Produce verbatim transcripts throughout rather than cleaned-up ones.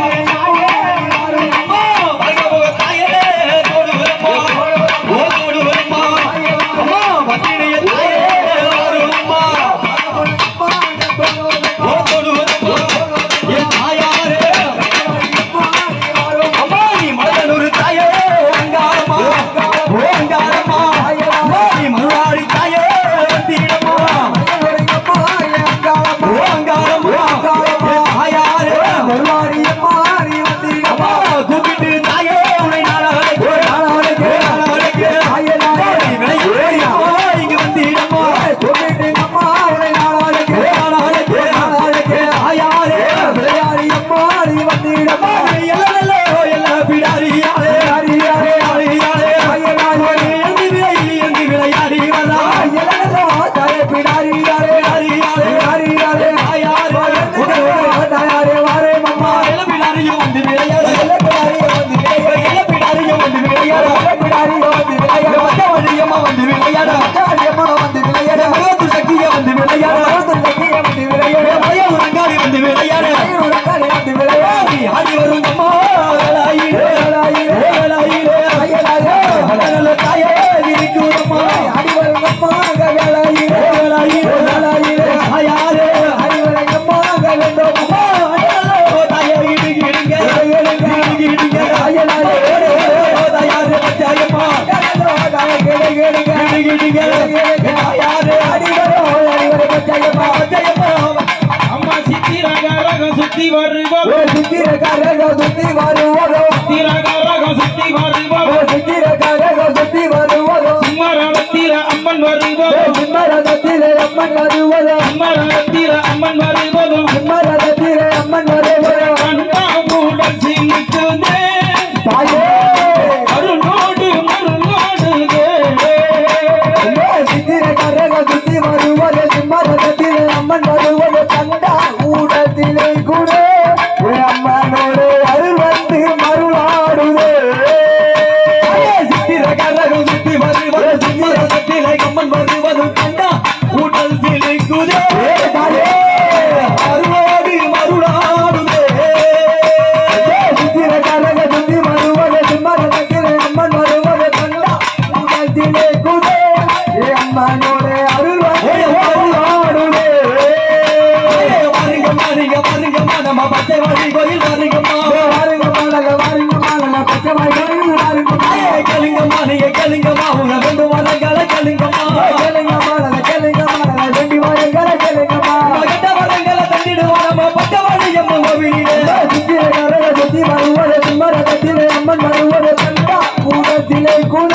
அம்மா சித்தி ரக ரகம் சுத்தி வருவோம் சித்தி ரக ரகம் சுத்தி வருவோம் சித்தி ரக ரகம் சுத்தி வருவோம் சித்தி ரக ரகம் சுத்தி வருவோம் சிம்மரத்தில அம்மன் வருவோம் சிம்மரத்தில அம்மன் வருவோம் சிம்மரத்தில அம்மன் வருவோம் சிம்மரத்தில அம்மன் வருவோம் கண்டா மூடன் சின்னிக்குதே தாயே அருணோடு மருளோடுதே சித்தி ரக ரகம் சுத்தி வருவோம் சிம்மரத்தில அம்மன் வருவோம் கண்டா ஊடத்திலே கூட அம்மனோடு அருள் வந்து மருளாடுதே சித்தி ரக ரகம் சுத்தி வருவோம் சிம்மரத்தில அம்மன் வருவோம் கண்டா ஊடல் சிலைக்குதே அருளோடு மருளாடுதே சித்தி ரக ரகம் சுத்தி வருவோம் சிம்மரத்தில அம்மன் வருவோம் கண்டா ஊடத்திலே கூட அம்மனோடு அருள் வந்து மருளாடுதே நம்ம பச்சை வாடி கோயில் வருங்கம்மா வாருங்கம்மா நல்ல வாருங்கம்மா நல்ல பச்சை வாடி கோயில் வாருங்கம்மா கேளுங்கம்மா நீங்க கேளுங்கம்மா உங்க ரெண்டு வரங்களை கேளுங்கம்மா கேளுங்கம்மா நல்ல கேளுங்கம்மா நல்ல ரெண்டு வாரங்களை கேளுங்கம்மா கட்ட வரங்களை தண்டிடுவோம் நம்ம பச்சை வாடி அம்மா கோவிலே சுத்தி ரக சுத்தி வருவோம் சிம்மரகத்திலே அம்மன் வருவோம் கண்டா கூடத்திலே கூட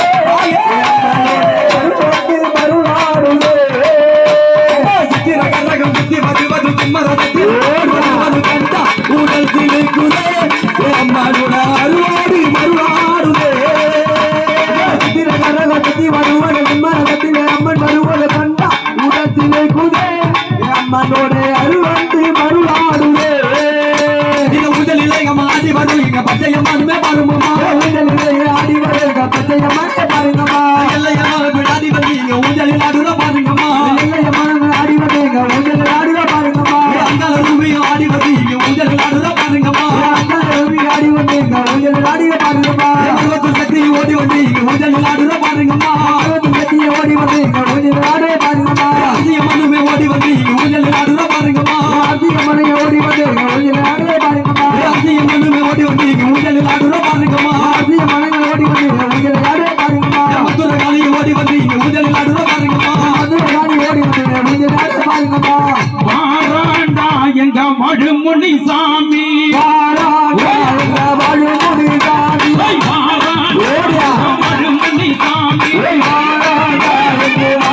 மருளாடுதே சித்தி ரக ரகம் சுத்தி வருவது சிம்மரகத்தில் கண்டா ஊடல் சிலைக்குதே அம்மானோட அருளோடு மருளாடுதே சித்தி ரக ரகம் சுத்தி வருவோம் சிம்மரகத்திலே அம்மன் வருவோம் கண்டா கூடத்திலே கூட அம்மனோட அருள் வந்து மருளாடுதே முதலில் எங்க ஆடி வரும் எங்க பச்சையம்மானுமே பாருங்கம்மா ஆடி வருங்க பச்சையம்மானே பாருங்கம்மா எல்லையம்மா ஆடி வந்து இங்க ஊஞ்சலில் ஆடுற பாருங்கம்மா எல்லையம்மா ஆடி வருங்க ஊஞ்சலில் ஆடுற பாருங்கம்மா அங்கால ரூபியும் ஆடி வந்து இங்க ஊஞ்சலில் ஆடுற பாருங்கம்மா அங்கால ரூபி ஆடி வந்து இங்க ஊஞ்சலில் ஆடுற பாருங்கம்மா அறுபத்து சக்தி ஓடி வந்து இங்க ஊஞ்சலில் ஆடுற பாருங்கம்மா அறுபத்து சக்தி ஓடி வந்து இங்க ஊஞ்சலில் ஆடுற பாருங்கம்மா அதியம்மனுமே ஓடி வந்து இங்க ஊஞ்சலில் ஆடுற பாருங்கம்மா அதியம்மனை ஓடி வந்து இங்க ஊஞ்சலில் ஆடுற பாருங்கம்மா அதியம்மனுமே ஓடி வந்து இங்க ஊஞ்சலில் ஆடுற பாருங்கம்மா அதியம்மனை ஓடி வந்து இங்க ஊஞ்சலில் ஆடுற பாருங்கம்மா மதுரை காளி ஓடி வந்து இங்க ஊஞ்சலில் ஆடுற பாருங்கம்மா மதுரை காளி ஓடி வந்து இங்க ஊஞ்சலில் ஆடுற பாருங்கம்மா வாராண்டா எங்க மடுமுனி சாமி வாராண்டா எங்க மடுமுனி சாமி வாராண்டா மடுமுனி சாமி வாராண்டா எங்க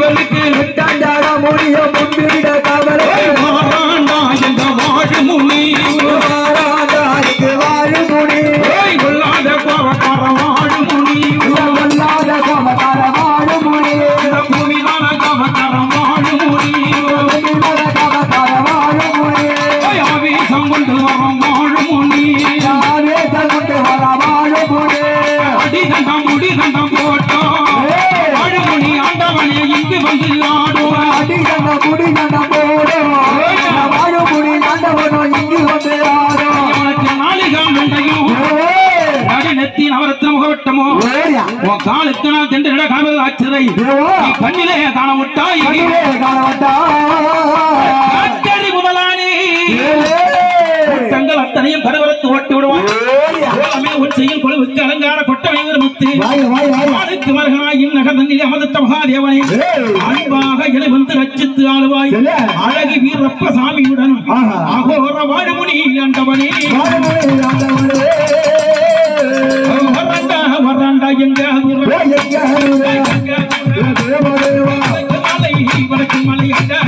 காவலுக்கு விட்டாண்டாட முடிய முன்பிட காவலே மாறாண்டா எங்க வாழு முனி மாறாண்டாருக்கு வாழு முனி கொள்ளாத கோவக்கார வாழு முனி கொல்லாத கோபக்கார வாழு முனி பூமிதான கோவக்கார வாழு முனி கோபக்கார வாழு முனி ஆவேசம் கொண்டு வர வாழு முனி ஆவேசம் கொண்டு வர வாழு முனி அடி தண்டம் முடி தண்டம் போட்டோ வாழு முனி ஆண்டவனே இங்கு வந்து ஆடுவான் அடி கண்ட முடி கண்ட போடும் வாழு முடி ஆண்டவனோ இங்கு வந்து ஆடும் உனக்கு நாளிகாம் வெண்டையும் அடி நெத்தி நவரத்தின முகவட்டமோ உன் காலுக்கு நான் தெண்டிட காவல் ஆச்சிரை கண்ணிலே காண விட்டாய் காக்கரி முதலானி தங்கள் அத்தனையும் கருவரத்து ஓட்டி விடுவான் உச்சையில் கொழுவுக்கு அலங்கார கொட்டவை முத்து ஆளுக்கு மருகனாயின் நகர்ந்தனில் அமர்த்த மகாதேவனை அன்பாக இலை வந்து ரச்சித்து ஆளுவாய் அழகி வீரப்ப சாமியுடன் அகோர வாழுமுனி ஆண்டவனே வர்றாண்டா வர்றாண்டா எங்க மலை வடக்கு மலை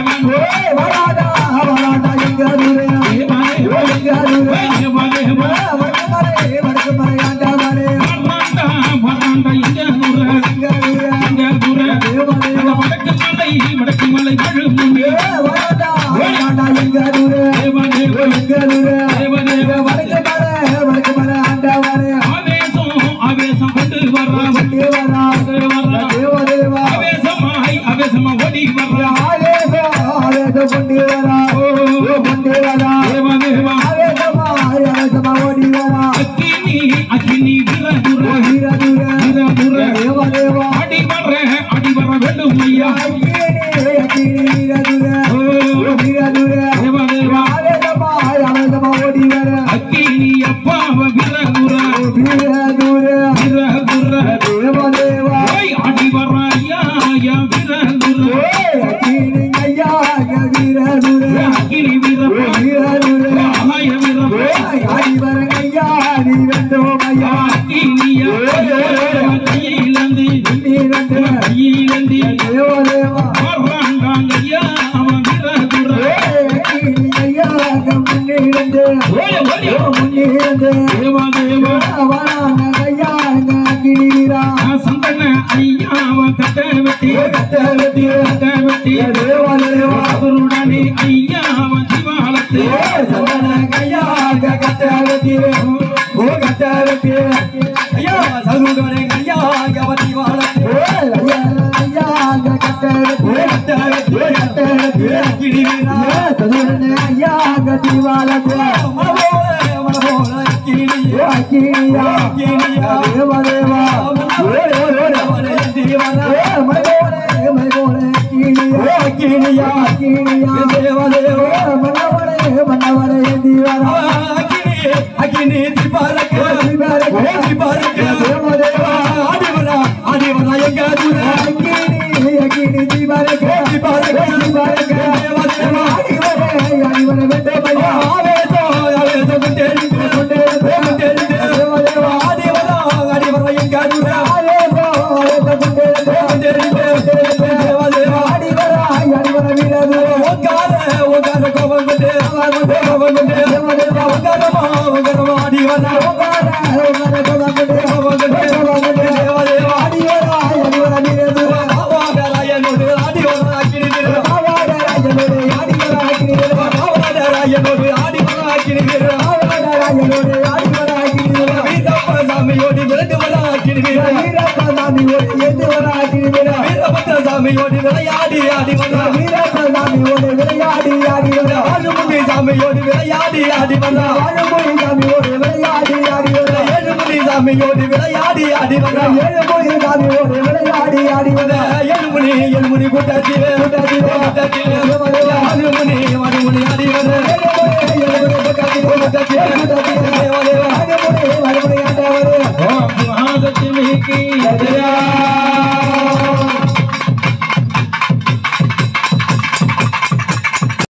வடக்கு மலை ஆவேசம் ஆவேசம் கொண்டு வர்றா ஆவேசமாய் ஆவேசமா ஓடி வர்றா அக்கினி அக்கினி விரதுர விரதுர அடி வர அடி வர வேண்டும் ஐயா அக்கினி அப்பாவ விரதுர விரதுர அடி வர ஐயா ஐயா விரதுர அக்கினி விரதுர ஆய விரதுர கையிலந்து கையிலந்து வர்றாங்க ஐயா அவன் விரதுர தேவா தேவா சந்தன ஐயா அவன் கட்ட வெட்டி கட்ட வெட்டி கட்ட வெட்டி அவருடனே ஐயா அவன் திவாலத்து ஐயா சதுரனை ஐயா கவதி வாழத்து ஐயா கட்டி வாழத்து சாமியோடு விளையாடி ஆடி வந்தா சாமியோடு விளையாடி ஆடி வந்தா வாழுமுடி சாமியோடு விளையாடி ஆடி வந்தா வாழுமுடி சாமியோடு விளையாடி ஆடி வந்தா ஏழுமுடி சாமியோடு விளையாடி ஆடி வந்தா ஏழுமுடி சாமியோடு விளையாடி ஆடி வந்தா ஏழுமுடி ஏழுமுடி கூட்டாச்சி